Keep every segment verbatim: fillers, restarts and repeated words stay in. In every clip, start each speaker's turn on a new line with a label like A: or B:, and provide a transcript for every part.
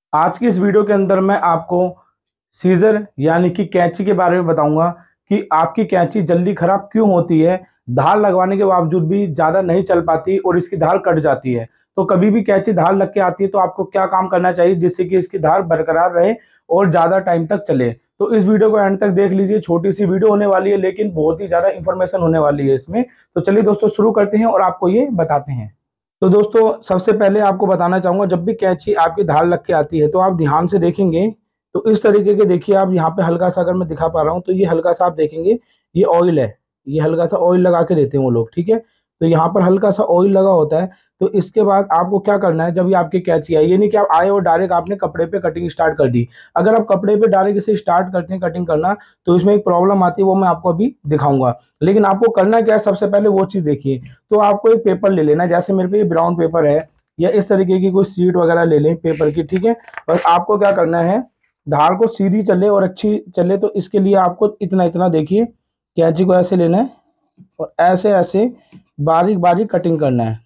A: आज की इस वीडियो के अंदर मैं आपको सीजर यानी कि कैंची के बारे में बताऊंगा कि आपकी कैंची जल्दी खराब क्यों होती है। धार लगवाने के बावजूद भी ज़्यादा नहीं चल पाती और इसकी धार कट जाती है। तो कभी भी कैंची धार लग के आती है तो आपको क्या काम करना चाहिए जिससे कि इसकी धार बरकरार रहे और ज़्यादा टाइम तक चले। तो इस वीडियो को एंड तक देख लीजिए। छोटी सी वीडियो होने वाली है लेकिन बहुत ही ज़्यादा इंफॉर्मेशन होने वाली है इसमें। तो चलिए दोस्तों शुरू करते हैं और आपको ये बताते हैं। तो दोस्तों सबसे पहले आपको बताना चाहूंगा, जब भी कैंची आपकी धार लग के आती है तो आप ध्यान से देखेंगे तो इस तरीके के देखिए। आप यहाँ पे हल्का सा अगर मैं दिखा पा रहा हूँ तो ये हल्का सा आप देखेंगे, ये ऑयल है। ये हल्का सा ऑयल लगा के देते हैं वो लोग, ठीक है। तो यहाँ पर हल्का सा ऑयल लगा होता है। तो इसके बाद आपको क्या करना है, जब ये आपकी कैंची आई, ये नहीं कि आप आए और डायरेक्ट आपने कपड़े पे कटिंग स्टार्ट कर दी। अगर आप कपड़े पे डायरेक्ट इसे स्टार्ट करते हैं कटिंग करना तो इसमें एक प्रॉब्लम आती है, वो मैं आपको अभी दिखाऊंगा। लेकिन आपको करना क्या है, सबसे पहले वो चीज़ देखिए। तो आपको एक पेपर ले लेना है, जैसे मेरे पे ये ब्राउन पेपर है या इस तरीके की कोई सीट वगैरह ले लें पेपर की, ठीक है। बस आपको क्या करना है, धार को सीधी चले और अच्छी चले तो इसके लिए आपको इतना इतना देखिए, कैंची को ऐसे लेना है और ऐसे ऐसे बारीक बारीक कटिंग करना है।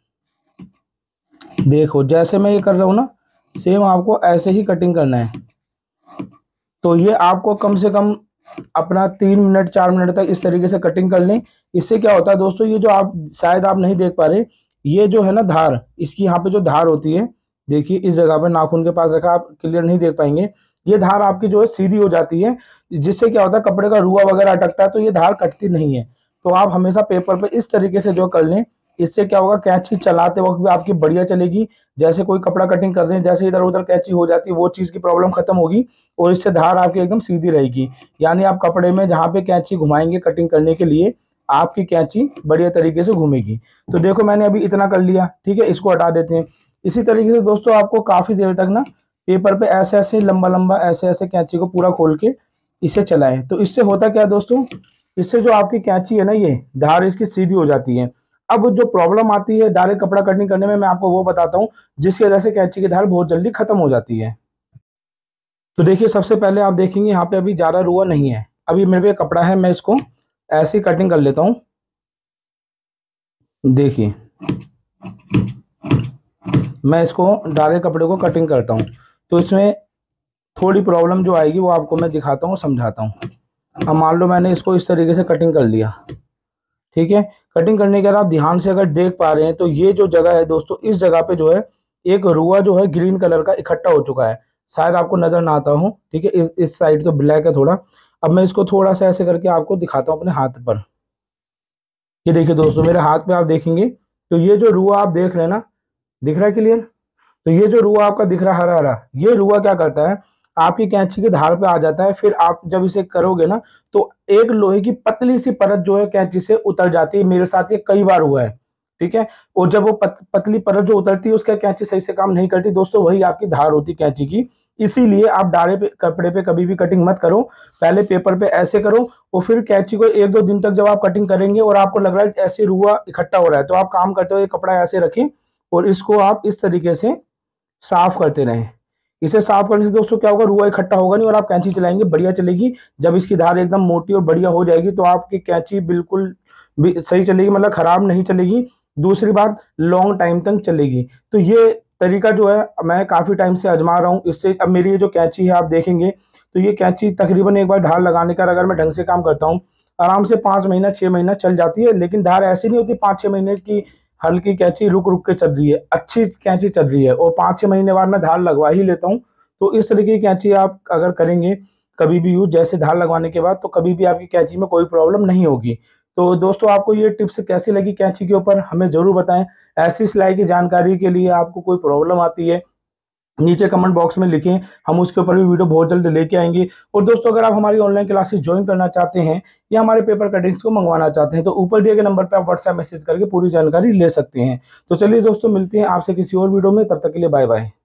A: देखो जैसे मैं ये कर रहा हूँ ना, सेम आपको ऐसे ही कटिंग करना है। तो ये आपको कम से कम अपना तीन मिनट चार मिनट तक इस तरीके से कटिंग कर लें। इससे क्या होता है दोस्तों, ये जो आप शायद आप नहीं देख पा रहे, ये जो है ना धार, इसकी यहाँ पे जो धार होती है, देखिए इस जगह पर नाखून के पास रखा, आप क्लियर नहीं देख पाएंगे। ये धार आपकी जो है सीधी हो जाती है, जिससे क्या होता है कपड़े का रुआ वगैरह अटकता है तो ये धार कटती नहीं है। तो आप हमेशा पेपर पे इस तरीके से जो कर लें, इससे क्या होगा, कैंची चलाते वक्त भी आपकी बढ़िया चलेगी। जैसे कोई कपड़ा कटिंग कर रहे हैं, जैसे इधर उधर कैंची हो जाती है, वो चीज़ की प्रॉब्लम खत्म होगी और इससे धार आपकी एकदम सीधी रहेगी। यानी आप कपड़े में जहाँ पे कैंची घुमाएंगे कटिंग करने के लिए, आपकी कैंची बढ़िया तरीके से घूमेगी। तो देखो मैंने अभी इतना कर लिया, ठीक है, इसको हटा देते हैं। इसी तरीके से दोस्तों आपको काफ़ी देर तक ना पेपर पे ऐसे ऐसे लंबा लंबा ऐसे ऐसे कैंची को पूरा खोल के इसे चलाएं। तो इससे होता क्या है दोस्तों, इससे जो आपकी कैंची है ना, ये धार इसकी सीधी हो जाती है। अब जो प्रॉब्लम आती है डायरेक्ट कपड़ा कटिंग करने में, मैं आपको वो बताता हूँ जिसकी वजह से कैंची की धार बहुत जल्दी खत्म हो जाती है। तो देखिए सबसे पहले आप देखेंगे यहाँ पे अभी ज़्यादा रुआ नहीं है। अभी मेरे पे कपड़ा है, मैं इसको ऐसे ही कटिंग कर लेता हूँ। देखिए मैं इसको डायरेक्ट कपड़े को कटिंग करता हूँ तो इसमें थोड़ी प्रॉब्लम जो आएगी वो आपको मैं दिखाता हूँ, समझाता हूँ। अब मान लो मैंने इसको इस तरीके से कटिंग कर लिया, ठीक है। कटिंग करने के बाद आप ध्यान से अगर देख पा रहे हैं तो ये जो जगह है दोस्तों, इस जगह पे जो है एक रुआ जो है ग्रीन कलर का इकट्ठा हो चुका है। शायद आपको नजर ना आता हो, ठीक है। इस इस साइड तो ब्लैक है थोड़ा। अब मैं इसको थोड़ा सा ऐसे करके आपको दिखाता हूँ अपने हाथ पर। ये देखिए दोस्तों मेरे हाथ पे आप देखेंगे तो ये जो रुआ आप देख रहे हैं ना, दिख रहा है क्लियर। तो ये जो रुआ आपका दिख रहा है हरा हरा, ये रुआ क्या करता है, आपकी कैंची के धार पे आ जाता है। फिर आप जब इसे करोगे ना तो एक लोहे की पतली सी परत जो है कैंची से उतर जाती है। मेरे साथ ये कई बार हुआ है, ठीक है। और जब वो पत, पतली परत जो उतरती है उसका कैंची सही से काम नहीं करती दोस्तों, वही आपकी धार होती कैंची की। इसीलिए आप डारे पे कपड़े पे कभी भी कटिंग मत करो, पहले पेपर पे ऐसे करो और फिर कैंची को एक दो दिन तक जब आप कटिंग करेंगे और आपको लग रहा है ऐसे रुआ इकट्ठा हो रहा है, तो आप काम करते हुए कपड़ा ऐसे रखें और इसको आप इस तरीके से साफ करते रहें। इसे साफ करने से दोस्तों क्या होगा, रुआ इकट्ठा होगा नहीं और आप कैंची चलाएंगे बढ़िया चलेगी। जब इसकी धार एकदम मोटी और बढ़िया हो जाएगी तो आपकी कैंची बिल्कुल भी सही चलेगी, मतलब खराब नहीं चलेगी। दूसरी बात, लॉन्ग टाइम तक चलेगी। तो ये तरीका जो है मैं काफ़ी टाइम से आजमा रहा हूँ। इससे अब मेरी ये जो कैंची है आप देखेंगे तो ये कैंची तकरीबन एक बार धार लगाने का अगर मैं ढंग से काम करता हूँ, आराम से पाँच महीना छः महीना चल जाती है। लेकिन धार ऐसी नहीं होती पाँच छः महीने की हल्की कैंची रुक रुक के चल रही है, अच्छी कैंची चल रही है और पाँच छः महीने बाद मैं धार लगवा ही लेता हूँ। तो इस तरीके की कैंची आप अगर करेंगे कभी भी यूज, जैसे धार लगवाने के बाद, तो कभी भी आपकी कैंची में कोई प्रॉब्लम नहीं होगी। तो दोस्तों आपको ये टिप्स कैसी लगी कैंची के ऊपर हमें ज़रूर बताएं। ऐसी सिलाई की जानकारी के लिए आपको कोई प्रॉब्लम आती है नीचे कमेंट बॉक्स में लिखें, हम उसके ऊपर भी वीडियो बहुत जल्द लेके आएंगे। और दोस्तों अगर आप हमारी ऑनलाइन क्लासेस ज्वाइन करना चाहते हैं या हमारे पेपर कटिंग्स को मंगवाना चाहते हैं तो ऊपर दिए गए नंबर पर आप व्हाट्सएप मैसेज करके पूरी जानकारी ले सकते हैं। तो चलिए दोस्तों मिलते हैं आपसे किसी और वीडियो में, तब तक के लिए बाय बाय।